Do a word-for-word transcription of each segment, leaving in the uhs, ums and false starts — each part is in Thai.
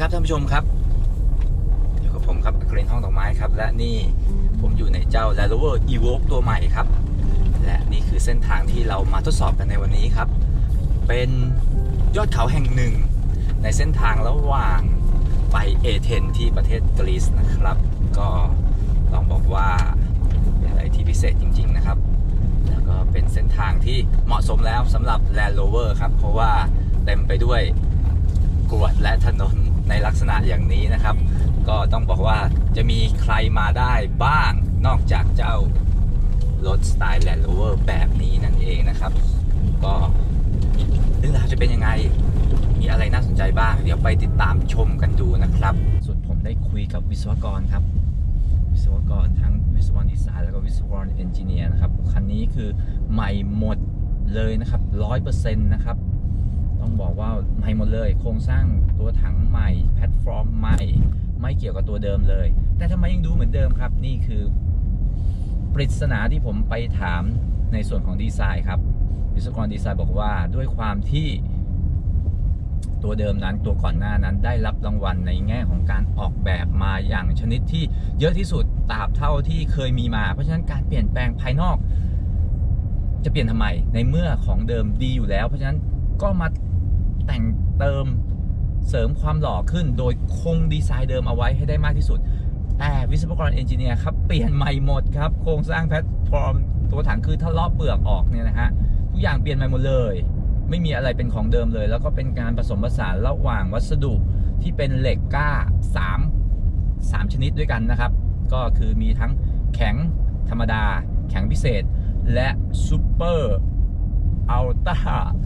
ครับท่านผู้ชมครับอยู่กับผมครับอัครเรนห้องดอกไม้ครับและนี่ผมอยู่ในเจ้า Land Rover Evoque ตัวใหม่ครับและนี่คือเส้นทางที่เรามาทดสอบกันในวันนี้ครับเป็นยอดเขาแห่งหนึ่งในเส้นทางระหว่างไปเอเธนที่ประเทศกรีซนะครับก็ต้องบอกว่าเป็นอะไรที่พิเศษจริงๆนะครับแล้วก็เป็นเส้นทางที่เหมาะสมแล้วสำหรับ Land Rover ครับเพราะว่าเต็มไปด้วยกรวดและถนนในลักษณะอย่างนี้นะครับก็ต้องบอกว่าจะมีใครมาได้บ้างนอกจากเจ้ารถสไตล์ Land Rover แบบนี้นั่นเองนะครับก็เรื่องราวจะเป็นยังไงมีอะไรน่าสนใจบ้างเดี๋ยวไปติดตามชมกันดูนะครับส่วนผมได้คุยกับวิศวกรครับวิศวกรทั้งวิศวกรดีไซน์แล้วก็วิศวกรเอนจิเนียร์นะครับคันนี้คือใหม่หมดเลยนะครับ ร้อยเปอร์เซ็นต์ นะครับต้องบอกว่าใหม่หมดเลยโครงสร้างตัวถังใหม่แพลตฟอร์มใหม่ไม่เกี่ยวกับตัวเดิมเลยแต่ทำไมยังดูเหมือนเดิมครับนี่คือปริศนาที่ผมไปถามในส่วนของดีไซน์ครับวิศวกรดีไซน์บอกว่าด้วยความที่ตัวเดิมนั้นตัวก่อนหน้านั้นได้รับรางวัลในแง่ของการออกแบบมาอย่างชนิดที่เยอะที่สุดตราบเท่าที่เคยมีมาเพราะฉะนั้นการเปลี่ยนแปลงภายนอกจะเปลี่ยนทำไมในเมื่อของเดิมดีอยู่แล้วเพราะฉะนั้นก็มาแต่งเติมเสริมความหล่อขึ้นโดยคงดีไซน์เดิมเอาไว้ให้ได้มากที่สุดแต่วิศวกรเอนจิเนียร์ครับเปลี่ยนใหม่หมดครับโครงสร้างแพลตฟอร์มตัวถังคือถ้าเลาะเปลือกออกเนี่ยนะฮะทุกอย่างเปลี่ยนใหม่หมดเลยไม่มีอะไรเป็นของเดิมเลยแล้วก็เป็นการผสมผสานระหว่างวัสดุที่เป็นเหล็กกล้า3 3ชนิดด้วยกันนะครับก็คือมีทั้งแข็งธรรมดาแข็งพิเศษและซูเปอร์อัลต้า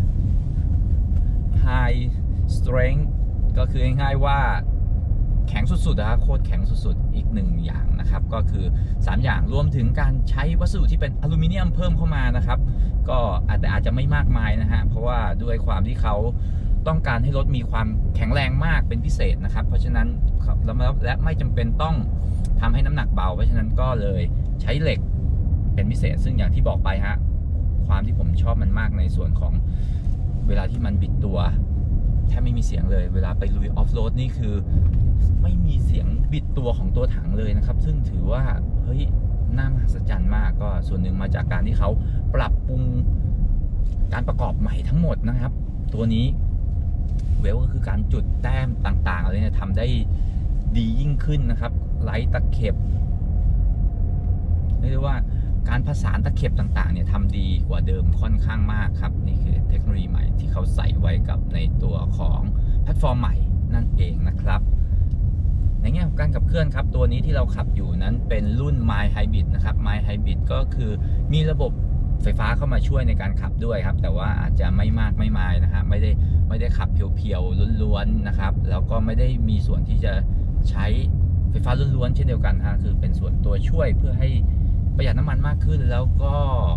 ไฮสเตรนท์ก็คือง่ายๆว่าแข็งสุดๆนะครับโคตรแข็งสุดๆอีกหนึ่งอย่างนะครับก็คือสามอย่างรวมถึงการใช้วัสดุที่เป็นอลูมิเนียมเพิ่มเข้ามานะครับก็อาจจะอาจจะไม่มากมายนะฮะเพราะว่าด้วยความที่เขาต้องการให้รถมีความแข็งแรงมากเป็นพิเศษนะครับเพราะฉะนั้นและไม่จำเป็นต้องทำให้น้ำหนักเบาเพราะฉะนั้นก็เลยใช้เหล็กเป็นพิเศษซึ่งอย่างที่บอกไปฮะความที่ผมชอบมันมากในส่วนของเวลาที่มันบิดตัวแทบไม่มีเสียงเลยเวลาไปลุยออฟโรดนี่คือไม่มีเสียงบิดตัวของตัวถังเลยนะครับซึ่งถือว่าเฮ้ยน่ามหัศจรรย์มากก็ส่วนหนึ่งมาจากการที่เขาปรับปรุงการประกอบใหม่ทั้งหมดนะครับตัวนี้เวลก็คือการจุดแต้มต่างๆอะไรเนี่ยทำได้ดียิ่งขึ้นนะครับไลท์ตะเข็บเรียกได้ว่าการผสานตะเข็บต่างๆเนี่ยทำดีกว่าเดิมค่อนข้างมากครับนี่คือเทคโนโลยีใหม่ที่เขาใส่ไว้กับในตัวของแพลตฟอร์มใหม่นั่นเองนะครับในแง่ของการขับเคลื่อนครับตัวนี้ที่เราขับอยู่นั้นเป็นรุ่น My Hybrid นะครับ My Hybrid ก็คือมีระบบไฟฟ้าเข้ามาช่วยในการขับด้วยครับแต่ว่าอาจจะไม่มากไม่มายนะฮะไม่ได้ไม่ได้ขับเพียวๆล้วนๆนะครับแล้วก็ไม่ได้มีส่วนที่จะใช้ไฟฟ้าล้วนๆเช่นเดียวกันฮะคือเป็นส่วนตัวช่วยเพื่อให้ประหยัดน้ำมันมากขึ้นแล้วก็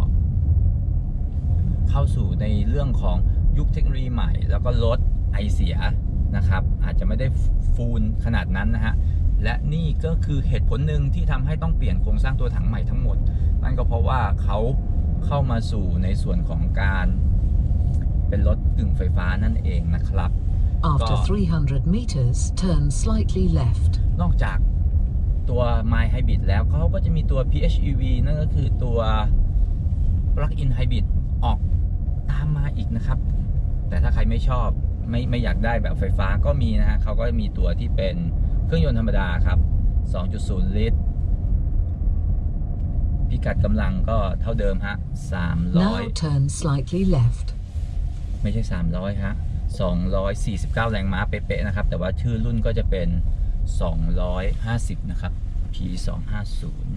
เข้าสู่ในเรื่องของยุคเทคโนโลยีใหม่แล้วก็ลดไอเสียนะครับอาจจะไม่ได้ฟูลขนาดนั้นนะฮะและนี่ก็คือเหตุผลหนึ่งที่ทำให้ต้องเปลี่ยนโครงสร้างตัวถังใหม่ทั้งหมดนั่นก็เพราะว่าเขาเข้ามาสู่ในส่วนของการเป็นรถกึ่งไฟฟ้านั่นเองนะครับ After three hundred meters turn slightly left นอกจากตัว My Hybrid แล้วเขาก็จะมีตัว พี เอช อี วี นั่นก็คือตัว Plug-in Hybrid ออกตามมาอีกนะครับแต่ถ้าใครไม่ชอบไม่ไม่อยากได้แบบไฟฟ้าก็มีนะฮะเขาก็มีตัวที่เป็นเครื่องยนต์ธรรมดาครับ สองจุดศูนย์ ลิตรพิกัดกำลังก็เท่าเดิมฮะสามร้อย Now turn slightly left ไม่ใช่สามร้อยฮะสองร้อยสี่สิบเก้าแรงม้าเป๊ะๆนะครับแต่ว่าชื่อรุ่นก็จะเป็นสองร้อยห้าสิบนะครับ พี สองห้าศูนย์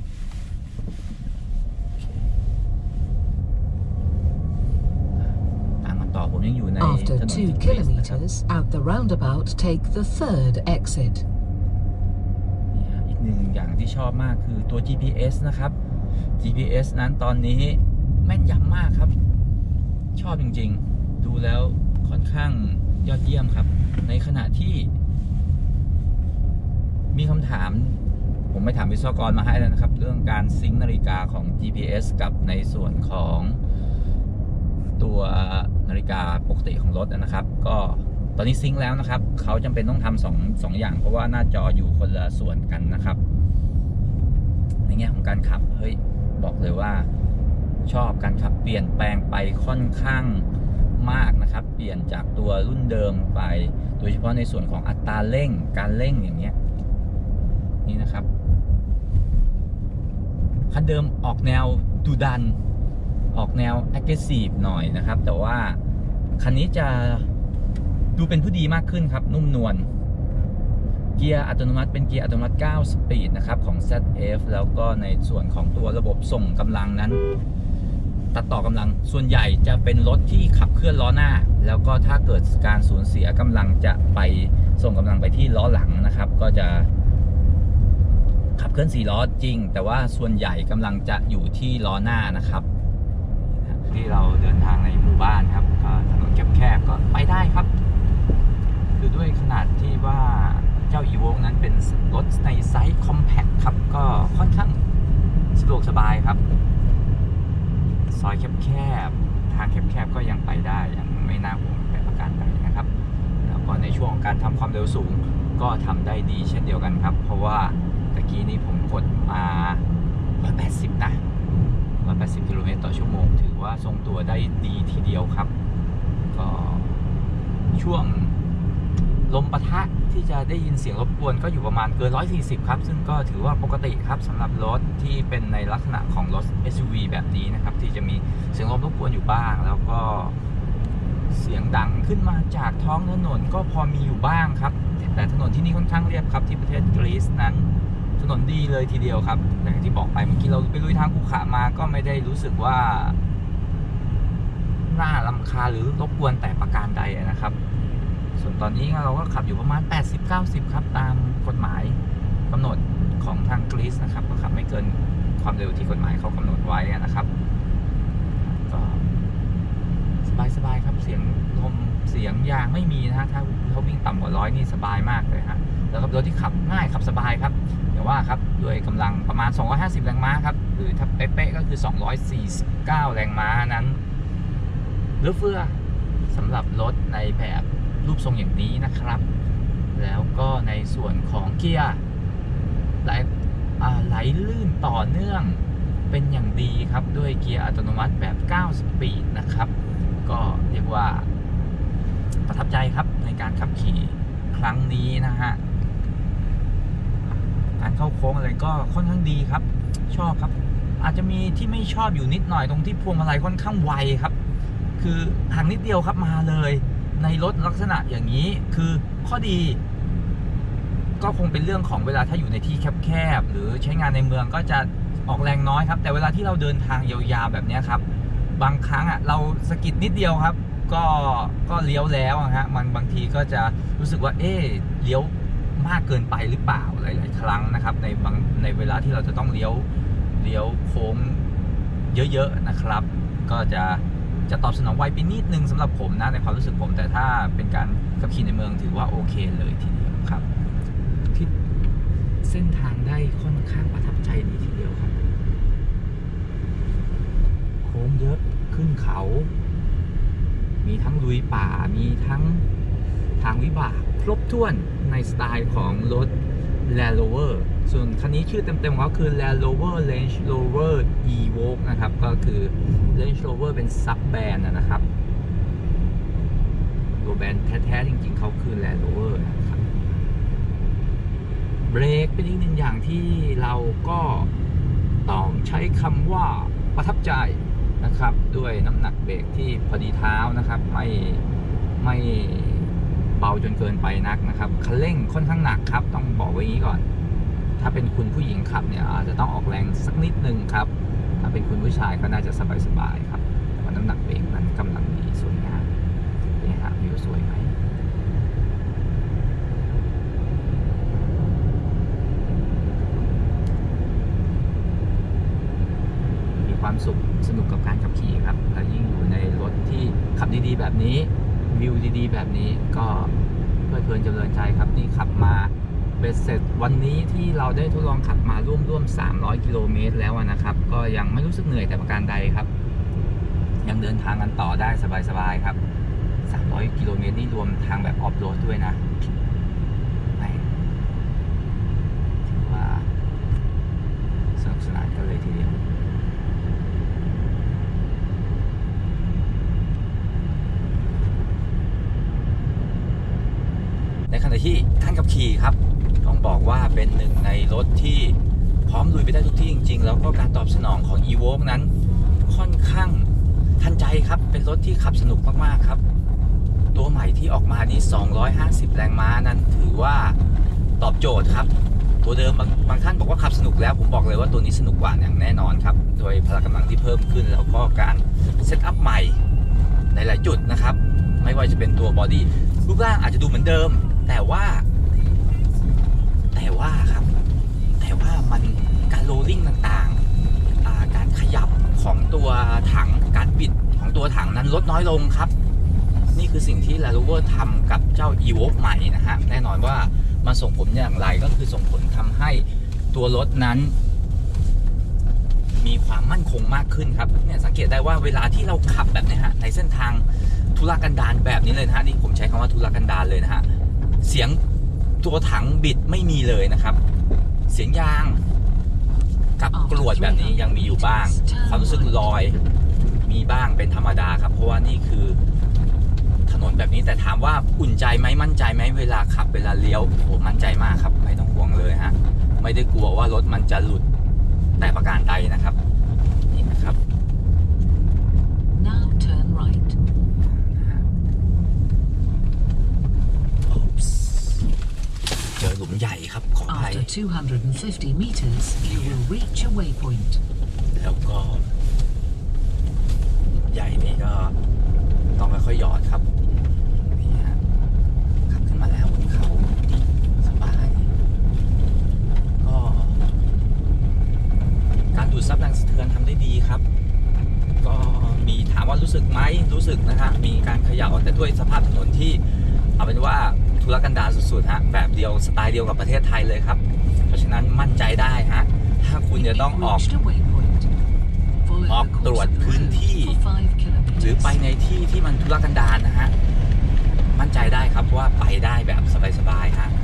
ตามมาต่อผมยังอยู่ใน After two kilometers out the roundabout take the third exit อีกหนึ่งอย่างที่ชอบมากคือตัว จี พี เอส นะครับ จี พี เอส นั้นตอนนี้แม่นยำมากครับชอบจริงๆดูแล้วค่อนข้างยอดเยี่ยมครับในขณะที่มีคำถามผมไปถามวิศวกรมาให้แล้วนะครับเรื่องการซิงค์นาฬิกาของ จี พี เอส กับในส่วนของตัวนาฬิกาปกติของรถนะครับก็ตอนนี้ซิงค์แล้วนะครับเขาจำเป็นต้องทำสองสองอย่างเพราะว่าหน้าจออยู่คนละส่วนกันนะครับในแง่ของการขับเฮ้ยบอกเลยว่าชอบการขับเปลี่ยนแปลงไปค่อนข้างมากนะครับเปลี่ยนจากตัวรุ่นเดิมไปโดยเฉพาะในส่วนของอัตราเร่งการเร่งอย่างเงี้ยนี่นะครับคันเดิมออกแนวดุดันออกแนว aggressive หน่อยนะครับแต่ว่าคันนี้จะดูเป็นผู้ดีมากขึ้นครับนุ่มนวลเกียร์อัตโนมัติเป็นเกียร์อัตโนมัติเก้าสปีดนะครับของ แซด เอฟ แล้วก็ในส่วนของตัวระบบส่งกำลังนั้นตัดต่อกำลังส่วนใหญ่จะเป็นรถที่ขับเคลื่อนล้อหน้าแล้วก็ถ้าเกิดการสูญเสียกำลังจะไปส่งกำลังไปที่ล้อหลังนะครับก็จะขับเคลื่อนสี่ล้อจริงแต่ว่าส่วนใหญ่กำลังจะอยู่ที่ล้อหน้านะครับที่เราเดินทางในหมู่บ้านครับก็ถนนแคบๆก็ไปได้ครับคือด้วยขนาดที่ว่าเจ้า Evoque นั้นเป็นรถในไซส์คอมแพคครับก็ค่อนข้างสะดวกสบายครับซอยแคบๆทางแคบๆก็ยังไปได้ยังไม่น่าห่วงแต่ประการใดนะครับแล้วก็ในช่วงของการทำความเร็วสูงก็ทำได้ดีเช่นเดียวกันครับเพราะว่าตะกี้นี้ผมกดมาหนึ่งร้อยแปดสิบนะหนึ่งร้อยแปดสิบกิโลเมตรต่อชั่วโมงถือว่าทรงตัวได้ดีทีเดียวครับก็ช่วงลมปะทะที่จะได้ยินเสียงรบกวนก็อยู่ประมาณเกินหนึ่งร้อยสี่สิบครับซึ่งก็ถือว่าปกติครับสำหรับรถที่เป็นในลักษณะของรถ เอส ยู วี แบบนี้นะครับที่จะมีเสียงลมรบกวนอยู่บ้างแล้วก็เสียงดังขึ้นมาจากท้องถนนก็พอมีอยู่บ้างครับแต่ถนนที่นี่ค่อนข้างเรียบครับที่ประเทศกรีซนั้นถนนดีเลยทีเดียวครับอย่างที่บอกไปเมื่อกี้เราไปลุยทางภูเขามาก็ไม่ได้รู้สึกว่าน่ารำคาญหรือรบกวนแต่ประการใดนะครับส่วนตอนนี้เราก็ขับอยู่ประมาณ แปดสิบ เก้าสิบ ครับตามกฎหมายกำหนดของทางกรีซนะครับก็ขับไม่เกินความเร็วที่กฎหมายเขากำหนดไว้นะครับก็สบายๆครับเสียงลมเสียงยางไม่มีนะฮะถ้าเขาวิ่งต่ำกว่าร้อยนี่สบายมากเลยฮะแล้วก็รถที่ขับง่ายขับสบายครับแต่ว่าครับด้วยกำลังประมาณสองร้อยห้าสิบแรงม้าครับหรือถ้าเป๊ะๆก็คือสองร้อยสี่สิบเก้าแรงม้านั้นเหลือเฟือสำหรับรถในแบบรูปทรงอย่างนี้นะครับแล้วก็ในส่วนของเกียร์ไหลไหลลื่นต่อเนื่องเป็นอย่างดีครับด้วยเกียร์อัตโนมัติแบบเก้าสปีดนะครับก็เรียกว่าประทับใจครับในการขับขี่ครั้งนี้นะฮะการเข้าโค้งอะไรก็ค่อนข้างดีครับชอบครับอาจจะมีที่ไม่ชอบอยู่นิดหน่อยตรงที่พวงมาลัยค่อนข้างไวครับคือห่างนิดเดียวครับมาเลยในรถลักษณะอย่างนี้คือข้อดีก็คงเป็นเรื่องของเวลาถ้าอยู่ในที่แคบๆหรือใช้งานในเมืองก็จะออกแรงน้อยครับแต่เวลาที่เราเดินทางยาวๆแบบนี้ครับบางครั้งอ่ะเราสะกิดนิดเดียวครับก็ก็เลี้ยวแล้วฮะมันบางทีก็จะรู้สึกว่าเอ๊ะเลี้ยวมากเกินไปหรือเปล่าหลายๆครั้งนะครับในบางในเวลาที่เราจะต้องเลี้ยวเลี้ยวโค้งเยอะๆนะครับก็จะจะตอบสนองไวไปนิดนึงสำหรับผมนะในความรู้สึกผมแต่ถ้าเป็นการขับขี่ในเมืองถือว่าโอเคเลยทีเดียวครับที่เส้นทางได้ค่อนข้างประทับใจดีทีเดียวครับโค้งเยอะขึ้นเขามีทั้งลุยป่ามีทั้งทางวิบากครบถ้วนในสไตล์ของรถ Land Rover ส่วนคันนี้ชื่อเต็มๆของเขาคือ Land Rover Range Rover Evoque นะครับก็คือ Range Rover เป็นซับแบรนด์นะครับตัวแบรนด์แท้ๆจริงๆเขาคือ Land Rover นะครับเบรกเป็นอีกหนึ่งอย่างที่เราก็ต้องใช้คำว่าประทับใจนะครับด้วยน้ำหนักเบรกที่พอดีเท้านะครับไม่ไม่เบาจนเกินไปนักนะครับคันเร่งค่อนข้างหนักครับต้องบอกไว้งี้ก่อนถ้าเป็นคุณผู้หญิงขับเนี่ยอาจจะต้องออกแรงสักนิดนึงครับถ้าเป็นคุณผู้ชายก็น่าจะสบายๆครับแต่ว่าน้ำหนักเบรกนั้นกำลังดีสวยงามนี่ครับวิวสวยไหมมีความสุขสนุกกับการขับขี่ครับแล้วยิ่งอยู่ในรถที่ขับดีๆแบบนี้วิวดีๆแบบนี้ก็เพลิดเพลินเจริญใจครับนี่ขับมาเบ็ดเสร็จวันนี้ที่เราได้ทดลองขับมาร่วมๆสามร้อยกิโลเมตรแล้วนะครับก็ยังไม่รู้สึกเหนื่อยแต่ประการใดครับยังเดินทางกันต่อได้สบายๆครับสามร้อยร้อยกิโลเมตรนี่รวมทางแบบออฟโรดด้วยนะถือว่าสนุกสนานกันเลยทีเดียวในขณะที่การขับขี่ครับต้องบอกว่าเป็นหนึ่งในรถที่พร้อมลุยไปได้ทุกที่จริงๆแล้วก็การตอบสนองของ Evoque นั้นค่อนข้างทันใจครับเป็นรถที่ขับสนุกมากๆครับตัวใหม่ที่ออกมานี้สองร้อยห้าสิบแรงม้านั้นถือว่าตอบโจทย์ครับตัวเดิมบางบางท่านบอกว่าขับสนุกแล้วผมบอกเลยว่าตัวนี้สนุกกว่าอย่างแน่นอนครับโดยพละกำลังที่เพิ่มขึ้นแล้วก็การเซตอัพใหม่ในหลายจุดนะครับไม่ว่าจะเป็นตัวบอดี้รูปร่างอาจจะดูเหมือนเดิมแต่ว่าแต่ว่าครับแต่ว่ามันการโรลลิ่งต่างๆการขยับของตัวถังการบิดของตัวถังนั้นลดน้อยลงครับนี่คือสิ่งที่ Land Rover ทำกับเจ้า Evoque ใหม่นะฮะแน่นอนว่ามาส่งผลอย่างไรก็คือส่งผลทำให้ตัวรถนั้นมีความมั่นคงมากขึ้นครับเนี่ยสังเกตได้ว่าเวลาที่เราขับแบบนี้ฮะในเส้นทางทุรกันดารแบบนี้เลยนะฮะนี่ผมใช้คำว่าทุรกันดารเลยนะฮะเสียงตัวถังบิดไม่มีเลยนะครับเสียงยางกับกรวดแบบนี้ยังมีอยู่บ้างความรู้สึกลอยมีบ้างเป็นธรรมดาครับเพราะว่านี่คือถนนแบบนี้แต่ถามว่าอุ่นใจไหมมั่นใจไหมเวลาขับเวลาเลี้ยวโอ้มั่นใจมากครับไม่ต้องห่วงเลยฮะไม่ได้กลัวว่ารถมันจะหลุดแต่ประการใดนะครับนี่นะครับ Now turn right. เจอหลุมใหญ่ครับขออภัย After two hundred fifty meters, you will reach a waypoint. แล้วก็ใหญ่นี่ก็ต้องค่อยๆหยอดครับนี่ฮะขับขึ้นมาแล้วบนเขาสบายก็การดูดซับแรงสะเทือนทำได้ดีครับก็มีถามว่ารู้สึกไหมรู้สึกนะฮะมีการเขย่าแต่ด้วยสภาพถนนที่เอาเป็นว่าทุรกันดารสุดๆฮะแบบเดียวสไตล์เดียวกับประเทศไทยเลยครับเพราะฉะนั้นมั่นใจได้ฮะถ้าคุณจะต้องออกออกตรวจพื้นที่หรือไปในที่ที่มันทุรกันดารนะฮะมั่นใจได้ครับว่าไปได้แบบสบายๆฮะ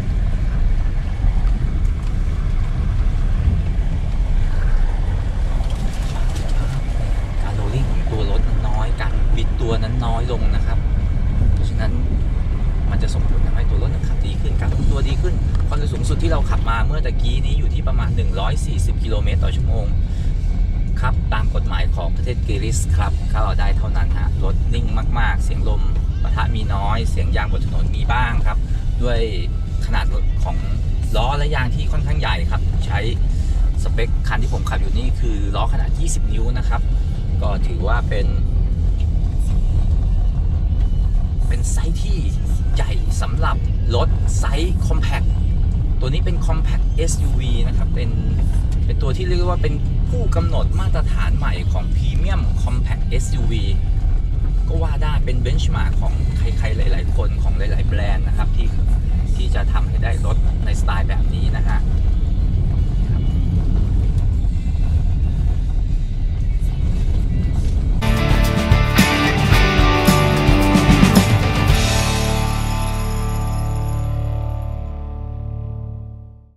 การโรลลิ่งของตัวรถนั้นน้อยการบิดตัวนั้นน้อยลงนะครับเพราะฉะนั้นมันจะส่งผลทำให้ตัวรถขับดีขึ้นการทรงตัวดีขึ้นความเร็วสูงสุดที่เราขับมาเมื่อตะกี้นี้อยู่ที่ประมาณหนึ่งร้อยสี่สิบกิโลเมตรต่อชั่วโมงครับตามกฎหมายของประเทศกรีซครับเขาเอาได้เท่านั้นฮะรถนิ่งมากๆเสียงลมปะทะมีน้อยเสียงยางบนถนนมีบ้างครับด้วยขนาดของล้อและยางที่ค่อนข้างใหญ่ครับใช้สเปคคันที่ผมขับอยู่นี่คือล้อขนาดยี่สิบนิ้วนะครับก็ถือว่าเป็นเป็นไซส์ที่ใหญ่สำหรับรถไซส์ Compact ตัวนี้เป็น Compact เอส ยู วี นะครับเป็นเป็นตัวที่เรียกว่าเป็นผู้กำหนดมาตรฐานใหม่ของ Premium Compact เอส ยู วี ก็ว่าได้เป็นเบนช์มาร์กของใครๆหลายๆคนของหลายๆแบรนด์นะครับที่ที่จะทำให้ได้รถในสไตล์แบบนี้นะฮะ